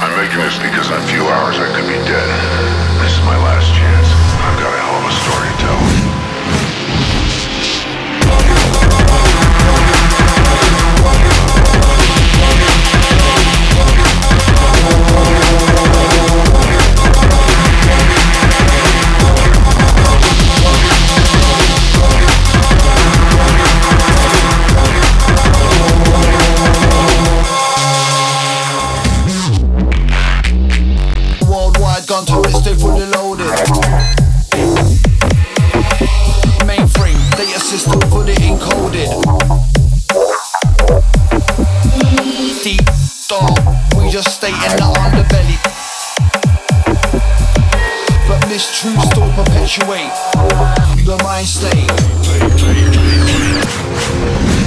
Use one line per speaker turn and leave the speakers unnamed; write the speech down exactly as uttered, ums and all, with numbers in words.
I'm making this because in a few hours I could be dead. This is my last chance. I've got a hell of a story to tell.
Gun turrets, they fully loaded. Mainframe, data system fully encoded. Deep, dark, we just stay in the underbelly. But mistruths still perpetuate the mind state.